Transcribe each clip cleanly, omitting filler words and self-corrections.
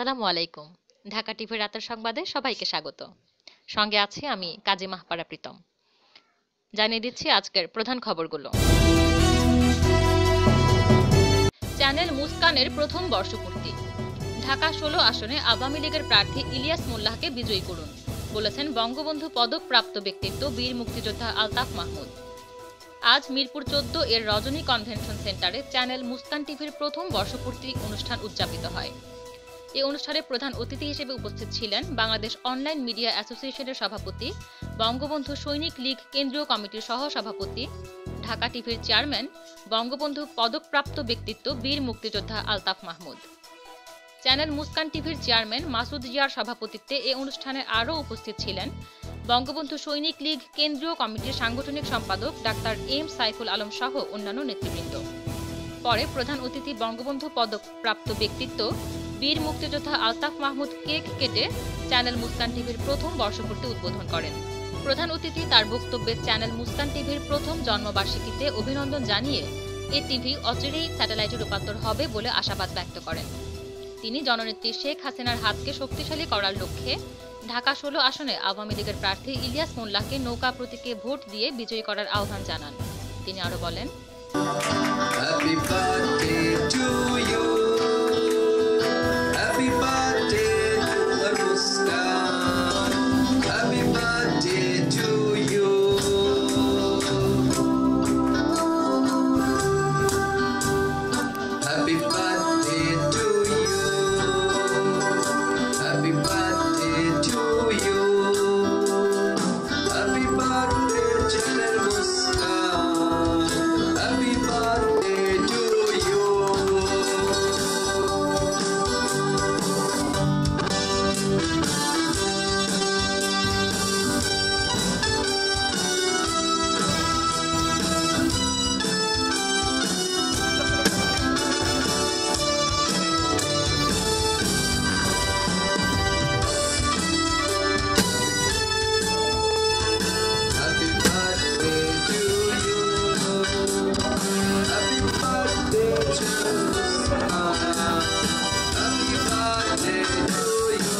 আসসালামু আলাইকুম। ঢাকা টিভির রাতের সংবাদে সবাইকে স্বাগত। সঙ্গে আছি আমি কাজী মাহপারা প্রীতম। জানিয়ে দিচ্ছি আজকের প্রধান খবরগুলো। চ্যানেল মুস্কানের প্রথম বর্ষপূর্তি। ঢাকা ১৬ আসনে আওয়ামী লীগের প্রার্থী ইলিয়াস মোল্লাহকে বিজয়ী করুন বলেছেন বঙ্গবন্ধু পদকপ্রাপ্ত ব্যক্তিত্ব বীর মুক্তিযোদ্ধা আলতাফ মাহমুদ। আজ মিরপুর ১৪ এর রজনী কনভেনশন সেন্টারে চ্যানেল মুস্কান টিভির প্রথম বর্ষপূর্তি অনুষ্ঠান উদযাপিত হয়। এই অনুষ্ঠানে প্রধান অতিথি হিসেবে উপস্থিত ছিলেন বাংলাদেশ অনলাইন মিডিয়া অ্যাসোসিয়েশনের সভাপতি, বঙ্গবন্ধু সৈনিক লীগ কেন্দ্রীয় কমিটির সহ সভাপতি, ঢাকা টিভির চেয়ারম্যান, বঙ্গবন্ধু পদকপ্রাপ্ত ব্যক্তিত্ব বীর মুক্তিযোদ্ধা আলতাফ মাহমুদ। চ্যানেল মুস্কান টিভির চেয়ারম্যান মাসুদ জিয়ার সভাপতিত্বে এ অনুষ্ঠানে আরও উপস্থিত ছিলেন বঙ্গবন্ধু সৈনিক লীগ কেন্দ্রীয় কমিটির সাংগঠনিক সম্পাদক ডাক্তার এম সাইফুল আলম সহ অন্যান্য নেতৃবৃন্দ। পরে প্রধান অতিথি বঙ্গবন্ধু পদকপ্রাপ্ত ব্যক্তিত্ব বীর মুক্তিযোদ্ধা আলতাফ মাহমুদ কেক কেটে চ্যানেল মুস্কান টিভির প্রথম বর্ষপূর্তি উদ্বোধন করেন। প্রধান অতিথি তার বক্তব্যে চ্যানেল মুস্কান টিভির প্রথম জন্মবার্ষিকীতে অভিনন্দন জানিয়ে এ টিভি অচিরেই স্যাটেলাইটে রূপান্তর হবে বলে আশাবাদ ব্যক্ত করেন। তিনি জননেত্রী শেখ হাসিনার হাতকে শক্তিশালী করার লক্ষ্যে ঢাকা ১৬ আসনে আওয়ামী লীগের প্রার্থী ইলিয়াস মোল্লাহকে নৌকা প্রতীকে ভোট দিয়ে বিজয়ী করার আহ্বান জানান। তিনি আরো বলেন, Happy birthday to you. Happy birthday to the Muskan. Happy birthday to you. Happy birthday to you. Happy birthday to you. Happy birthday, Channel Muskan. Happy birthday to you. Happy birthday to you. Happy birthday to Muskan. Happy birthday to you.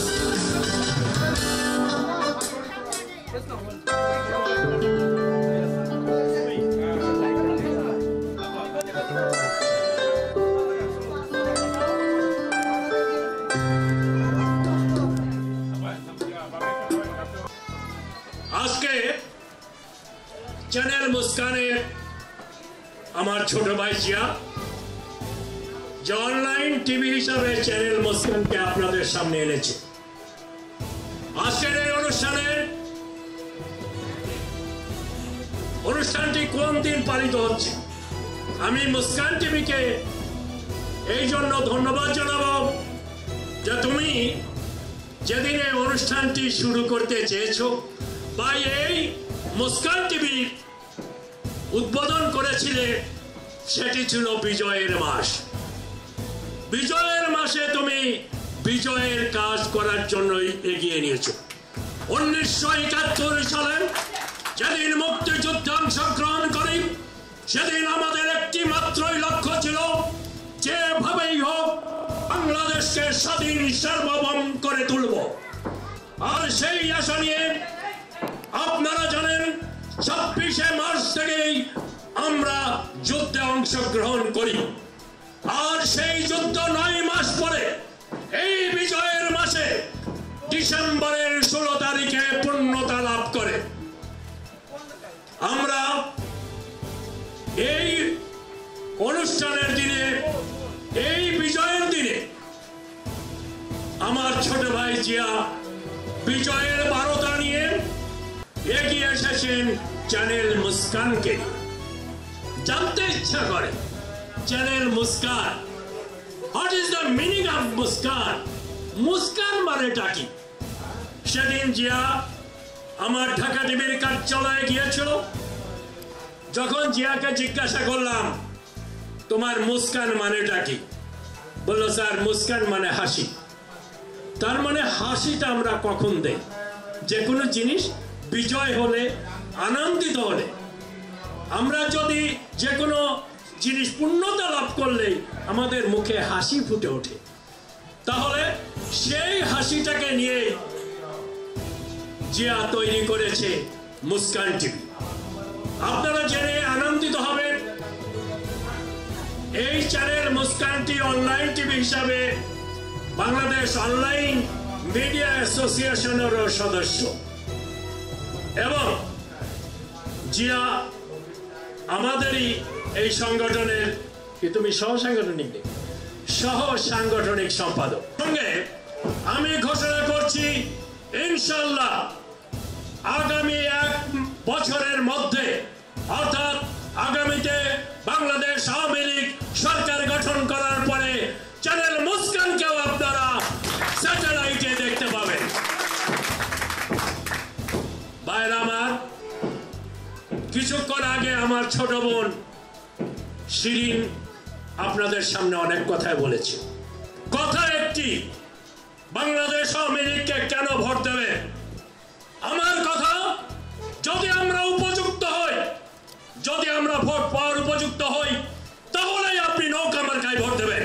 আজকে channel মুস্কানে আমার ছোট ভাই জিয়া যে online TV হিসাবে channel মুস্কানকে আপনাদের সামনে এনেছে। আজকের এই অনুষ্ঠানটি কোন দিন পালিত হচ্ছে, আমি মুস্কান টিভিকে এই জন্য ধন্যবাদ জানাবো যে তুমি যেদিন এই অনুষ্ঠানটি শুরু করতে চেয়েছো বা এই মুস্কান টিভির উদ্বোধন করেছিলে, সেটি ছিল বিজয়ের মাস। বিজয়ের মাসে তুমি বিজয়ের কাজ করার জন্য এগিয়ে নিয়েছো। 1971 সালে যেদিন মুক্তিযুদ্ধে অংশগ্রহণ করি, সেদিন আমাদের একটি মাত্রই লক্ষ্য ছিল, যেভাবেই হোক বাংলাদেশকে স্বাধীন সার্বভৌম করে তুলব। আর সেই আশা নিয়ে আপনারা জানেন 26শে মার্চ থেকেই আমরা যুদ্ধে অংশগ্রহণ করি। আর সেই যুদ্ধ 9 মাস পরে এই বিজয়ের মাসে ডিসেম্বরের 16 তারিখে পূর্ণতা লাভ করে। আমরা এই অনুষ্ঠানের দিনে, এই বিজয়ের দিনে আমার ছোট ভাই জিয়া বিজয়ের বারতা নিয়ে এগিয়ে এসেছেন চ্যানেল মুস্কানকে। জানতে ইচ্ছা করে channel Muskan, what is the meaning of Muskan? Muskan মানেটা কি? সেদিন জিয়া আমার ঢাকা টিভির কার্যালয়ে গিয়েছিল। যখন জিয়াকে জিজ্ঞাসা করলাম তোমার মুস্কান মানেটা কি, বলল স্যার মুস্কান মানে হাসি। তার মানে হাসিটা আমরা কখন দেই? যে কোনো জিনিস বিজয় হলে, আনন্দিত হলে, আমরা যদি যে কোনো জিনিস পূর্ণতা লাভ করলে আমাদের মুখে হাসি ফুটে ওঠে। তাহলে সেই হাসিটাকে নিয়ে জিয়া তৈরি করেছে মুস্কান টিভি। আপনারা জেনে আনন্দিত হবেন, এই channel Muskan TV online TV হিসাবে বাংলাদেশ অনলাইন মিডিয়া অ্যাসোসিয়েশনেরও সদস্য এবং জিয়া আমাদেরই এই সংগঠনের কি তুমি সহ সাংগঠনিক সম্পাদক। সঙ্গে আমি ঘোষণা করছি ইনশাআল্লাহ আগামী 1 বছরের মধ্যে অর্থাৎ আগামীতে বাংলাদেশ আওয়ামী লীগ সরকার গঠন করার পরে চ্যানেল মুস্কানকেও আপনারা স্যাটেলাইটে দেখতে পাবেন। ভাইরা আমার, কিছুক্ষণ আগে আমার ছোট বোন শিরিন আপনাদের সামনে অনেক কথাই বলেছে। কথা একটি, বাংলাদেশ আওয়ামী লীগকে কেন ভোট দেবে? আমার কথা, যদি আমরা উপযুক্ত হই, যদি আমরা ভোট পাওয়ার উপযুক্ত হই, তাহলেই আপনি নৌকা মার্কায় ভোট দেবেন।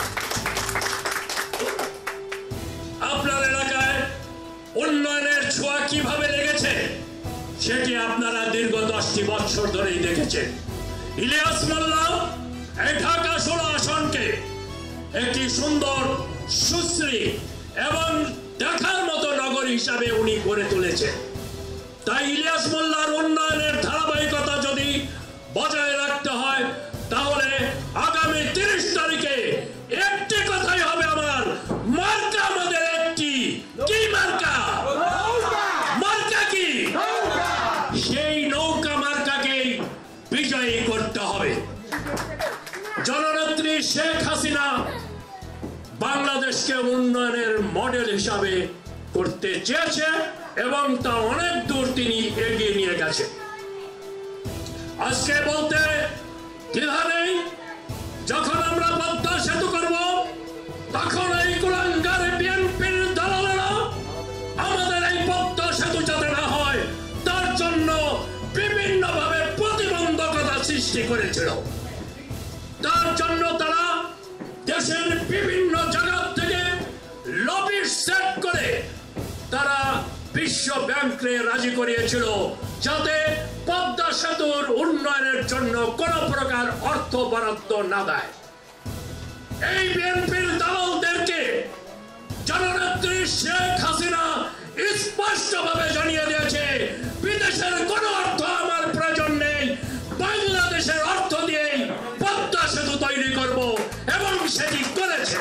আপনার এলাকায় উন্নয়নের ছোঁয়া কিভাবে লেগেছে সেটি আপনারা দীর্ঘ 10টি বছর ধরেই দেখেছেন। ইলিয়াস মোল্লা এই ঢাকা 16 আসনকে একটি সুন্দর, সুশ্রী এবং দেখার মতো নগর হিসাবে উনি গড়ে তুলেছেন। তাই ইলিয়াস মোল্লার উন্নয়নের ধারাবাহিকতা যদি বজায় রাখতে হয়, তাহলে আগামী 30 তারিখে একটি কথাই হবে আমার, মার্কা আমাদের একটি। কি মার্কা? মার্কা কি? সেই নৌকা মার্কাকেই বিজয়ী করতে হবে। জননেত্রী শেখ হাসিনা বাংলাদেশকে উন্নয়নের মডেল হিসাবে করতে চেয়েছে এবং তা অনেক দূর তিনি এগিয়ে নিয়ে গেছেন। আজকে বলতে দ্বিধা নেই, যখন আমরা পদ্মা সেতু করব, তখন এই কুলাঙ্গার বিএনপির দালালেরা আমাদের এই পদ্মা সেতু যাতে না হয় তার জন্য বিভিন্নভাবে প্রতিবন্ধকতা সৃষ্টি করেছিল। তার জন্য তারা দেশের বিভিন্ন জায়গা থেকে লবি সেট করে তারা বিশ্ব ব্যাংককে রাজি করিয়েছিল যাতে পদ্মা সেতুর উন্নয়নের জন্য কোন প্রকার অর্থ বরাদ্দ না দেয়। এই বিএনপির দালালদেরকে জননেত্রী শেখ হাসিনা স্পষ্টভাবে জানিয়ে দিয়েছে, বিদেশের কোন অর্থ আমার প্রয়োজন নেই, বাংলাদেশের অর্থ দিয়ে পদ্মা সেতু তৈরি করব এবং সেটি করেছে।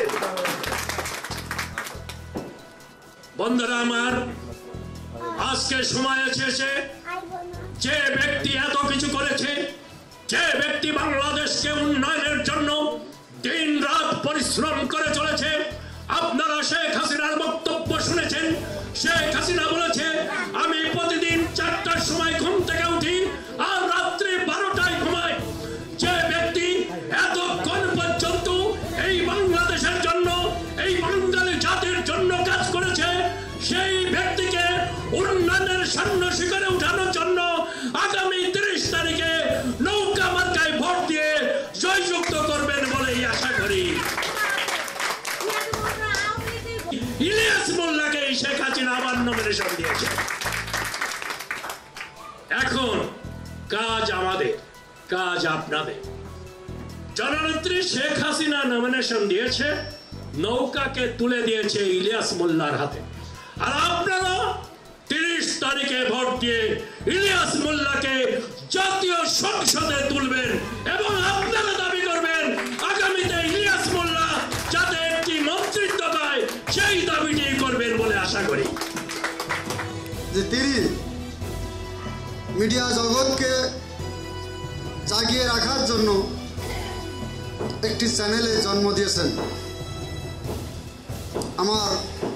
বন্ধুরা আমার, আজকে সময় এসেছে, যে ব্যক্তি এত কিছু করেছে, যে ব্যক্তি বাংলাদেশকে উন্নয়নের জন্য দিন রাত পরিশ্রম করে চলেছে, আপনারা শেখ হাসিনার বক্তব্য শুনেছেন। শেখ হাসিনা বলেছে, আমি প্রতিদিন 4টার সময় ঘুম থেকে উঠি আর রাত্রি 12টায় ঘুমাই। যে ব্যক্তি এতক্ষণ পর্যন্ত এই বাংলাদেশের জন্য, এই বাঙালি জাতির জন্য কাজ করেছে, সেই ব্যক্তিকে উন্নয়নের স্বর্ণ শিখরে উঠানোর জন্য আগামী 30 তারিখে নৌকা মার্কায় ভোট দিয়ে জয়যুক্ত করবেন বলেই আশা করি। ইলিয়াস মোল্লাকে শেখ হাসিনা আবার নমিনেশন দিয়েছে। এখন কাজ আমাদের, কাজ আপনাদের। জননেত্রী শেখ হাসিনা নমিনেশন দিয়েছে, নৌকাকে তুলে দিয়েছে ইলিয়াস মোল্লার হাতে। আর আপনারা 30 তারিখে ভোট দিয়ে ইলিয়াস মোল্লাকে জাতীয় সংসদে তুলবেন এবং আপনারা দাবি করবেন আগামীতে ইলিয়াস মোল্লা যাতে একটি মন্ত্রিত্ব পায়, সেই দাবিটি করবেন বলে আশা করি। যে তিনি মিডিয়া জগৎকে জাগিয়ে রাখার জন্য একটি চ্যানেলে জন্ম দিয়েছেন। আমার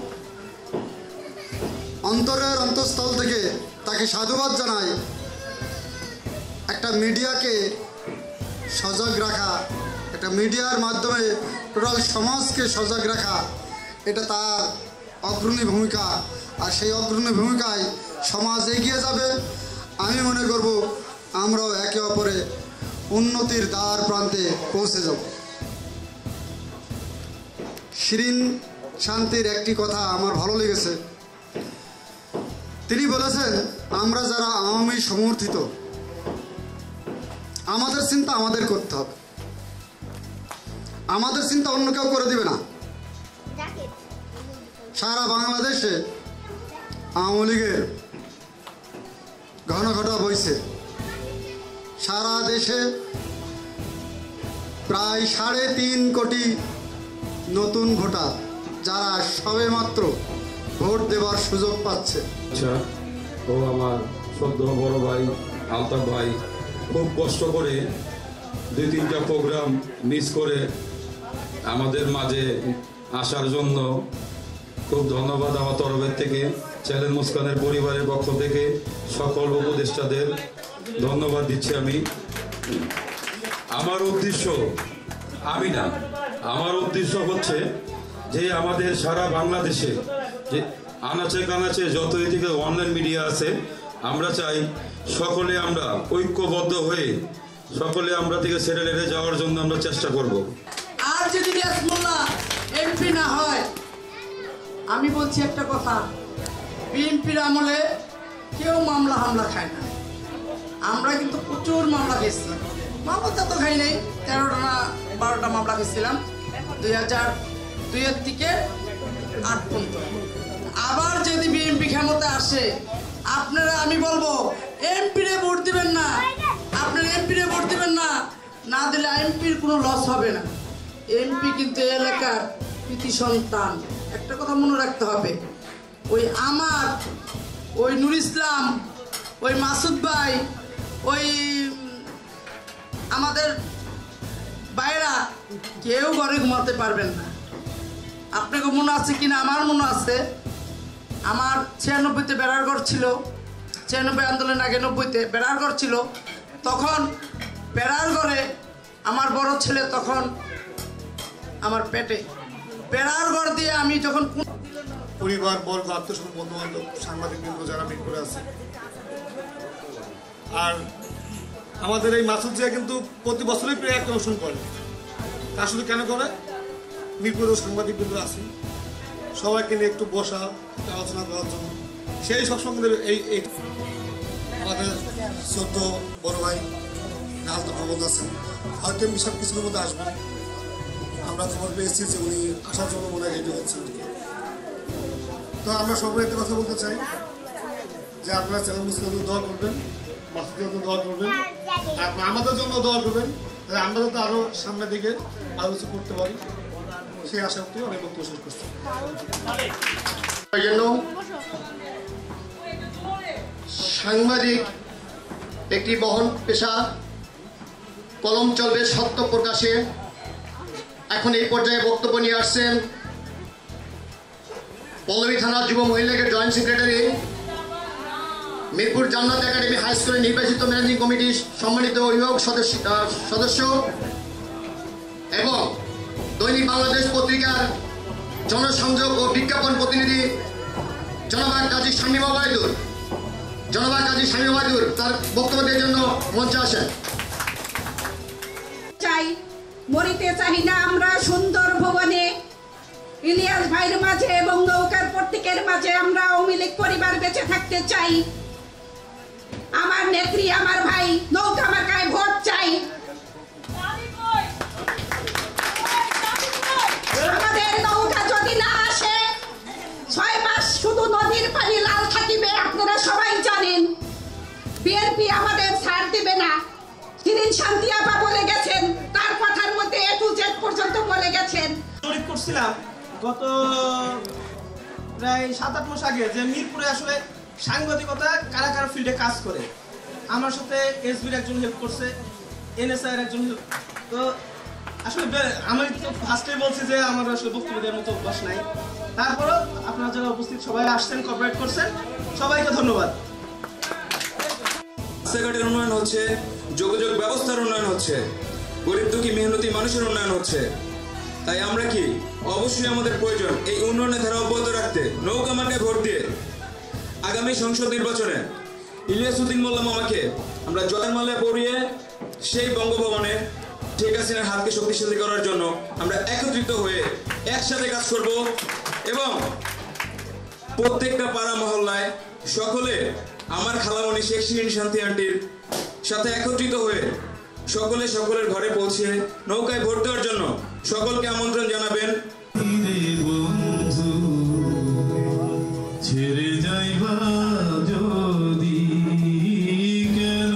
অন্তরের অন্তঃস্থল থেকে তাকে সাধুবাদ জানাই। একটা মিডিয়াকে সজাগ রাখা, একটা মিডিয়ার মাধ্যমে টোটাল সমাজকে সজাগ রাখা, এটা তার অগ্রণী ভূমিকা। আর সেই অগ্রণী ভূমিকায় সমাজ এগিয়ে যাবে। আমি মনে করব আমরাও একে অপরে উন্নতির দ্বার প্রান্তে পৌঁছে যাব। শিরিন শান্তির একটি কথা আমার ভালো লেগেছে। তিনি বলেছেন, আমরা যারা আওয়ামী সমর্থিত, আমাদের চিন্তা আমাদের করতে হবে, আমাদের চিন্তা অন্য কেউ করে দিবে না। সারা বাংলাদেশে আওয়ামী লীগের ঘনঘটা বইছে। সারা দেশে প্রায় 3.5 কোটি নতুন ভোটার, যারা সবেমাত্র ভোট দেওয়ার সুযোগ পাচ্ছে। আচ্ছা, ও আমার সদ্য বড় ভাই আলতাফ ভাই খুব কষ্ট করে 2-3টা প্রোগ্রাম মিস করে আমাদের মাঝে আসার জন্য খুব ধন্যবাদ আমার তরফের থেকে, চ্যানেল মুস্কানের পরিবারের পক্ষ থেকে সকল উপদেষ্টাদের ধন্যবাদ দিচ্ছি আমি। আমার উদ্দেশ্য আমার উদ্দেশ্য হচ্ছে যে আমাদের সারা বাংলাদেশে যে আনাচে কানাচে যত এদিকে অনলাইন মিডিয়া আছে, আমরা চাই সকলে আমরা ঐক্যবদ্ধ হয়ে সকলে আমরা থেকে সেটেলে যাওয়ার জন্য আমরা চেষ্টা করব। আর যদি ইলিয়াস মোল্লা এমপি না হয়, আমি বলছি একটা কথা, বিএনপির আমলে কেউ মামলা হামলা খায় না। আমরা কিন্তু প্রচুর মামলা খেয়েছি, মামলা তো খাই নাই, 13টা না 12টা মামলা খেয়েছিলাম 2002 থেকে 8 পর্যন্ত। আবার যদি বিএনপি ক্ষমতায় আসে, আপনারা, আমি বলবো এমপিরে ভোট দিবেন না, আপনারা এমপিরে ভোট দিবেন না, না দিলে এমপির কোনো লস হবে না। এমপি কিন্তু এলাকার কৃতি সন্তান, একটা কথা মনে রাখতে হবে। ওই আমার, ওই নুর ইসলাম, ওই মাসুদ ভাই, ওই আমাদের বাইরা কেউ ঘরে ঘুমাতে পারবেন না। আপনাকে মনে আছে কিনা, আমার মনে আছে, আমার 96-তে বেড়ার ঘর ছিল, 96 আন্দোলনের আগে 90-তে বেড়ার ঘর ছিল। তখন বেড়ার ঘরে আমার বড় ছেলে তখন আমার পেটে, বেড়ার ঘর দিয়ে আমি যখন পরিবার বর্গ, আত্মীয় বন্ধু বান্ধব, সাংবাদিকবৃন্দ যারা মিরপুরে আছে, আর আমাদের এই মাসুদ জিয়া কিন্তু প্রতি বছরই প্রায় একটা অনুষ্ঠান করে। তা শুধু কেন করে, মিরপুরেও সাংবাদিকবৃন্দ আছে, সবাইকে নিয়ে একটু বসা, আলোচনা করার জন্য। সেই সবসময় এই আমাদের ছোট্ট বড় ভাই আলতাফ মোহাম্মদ আছেন, হয়তো সব কিছুর মধ্যে আসবেন। আমরা খবর পেয়েছি যে উনি আসার জন্য মনে হয় রেডি হচ্ছেন। তো আমরা সবাই একটা কথা বলতে চাই যে আপনারা চ্যানেল মুসলিম দোয়া করবেন, মাসুদের জন্য দোয়া করবেন, আপনার আমাদের জন্য দোয়া করবেন, আমরা যাতে আরও সামনের দিকে আরও কিছু করতে পারি, সেই আশা করতে অনেক বক্তব্য শেষ করছি। সাংবাদিক একটি বহন পেশা, কলম চলবে সত্য প্রকাশে। এখন এই পর্যায়ে বক্তব্য নিয়ে আসছেন পল্লবী থানা যুব মহিলা লীগের জয়েন্ট সেক্রেটারি, মিরপুর জান্নাত একাডেমি হাই স্কুলের নির্বাচিত ম্যানেজিং কমিটির সম্মানিত অভিভাবক সদস্য এবং দৈনিক বাংলাদেশ পত্রিকার জনসংযোগ ও বিজ্ঞাপন প্রতিনিধি জনাব কাজী শামীম ওবায়দুর তার বক্তব্য দেওয়ার জন্য মঞ্চে আসেন। চাই, মরিতে চাই না আমরা সুন্দর ভবনে, ইলিয়াস ভাইয়ের মাঝে এবং নৌকার প্রত্যেকের মাঝে আমরা আওয়ামী লীগ পরিবার বেঁচে থাকতে চাই। আমার নেত্রী, আমার ভাই নৌকা মার্কায় ভোট চাই। আমাদের নৌকা যদি না আসে, 6 মাস শুধু নদীর পানি লাল থাকিবে, আপনারা সবাই জানেন। বিএনপি আমাদের ছাড় দিবে না। শিরিন শান্তি আপা বলে গেছেন, তার কথার মধ্যে A to Z পর্যন্ত বলে গেছেন। জরিপ করছিলাম গত প্রায় 7-8 মাস আগে যে মিরপুরে আসলে সাংবাদিকতা কারা কারা ফিল্ডে কাজ করে। আমার সাথে এসবির একজন হেল্প করছে, এনএসআই এর একজন হেল্প। তো আসলে আমি তো ফার্স্টে বলছি যে আমার আসলে বক্তব্য দেওয়ার মতো অভ্যাস নাই, তারপরও আপনারা যারা উপস্থিত সবাই আসছেন, কোঅপারেট করছেন, সবাইকে ধন্যবাদ। রাস্তাঘাটের উন্নয়ন হচ্ছে, যোগাযোগ ব্যবস্থার উন্নয়ন হচ্ছে, গরিব দুঃখী মেহনতি মানুষের উন্নয়ন হচ্ছে। তাই আমরা কি অবশ্যই আমাদের প্রয়োজন এই উন্নয়নের ধারা অব্যাহত রাখতে নৌকা মার্কায় ভোট দিয়ে আগামী সংসদ নির্বাচনে ইলিয়াস উদ্দিন মোল্লা মামাকে আমরা জয়ের মালা পরিয়ে সেই বঙ্গভবনে শেখ হাসিনার হাতকে শক্তিশালী করার জন্য আমরা একত্রিত হয়ে একসাথে কাজ করব এবং প্রত্যেকটা পাড়া মহল্লায় সকলে আমার খালামণি শেখ শিরিন শান্তি আন্টির সাথে একত্রিত হয়ে সকলে সকলের ঘরে পৌঁছে নৌকায় ভোট দেওয়ার জন্য সকলকে আমন্ত্রণ জানাবেন। ছেড়ে যাইবা যদি কেন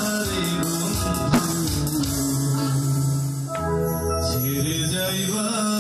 ছেড়ে যাইবা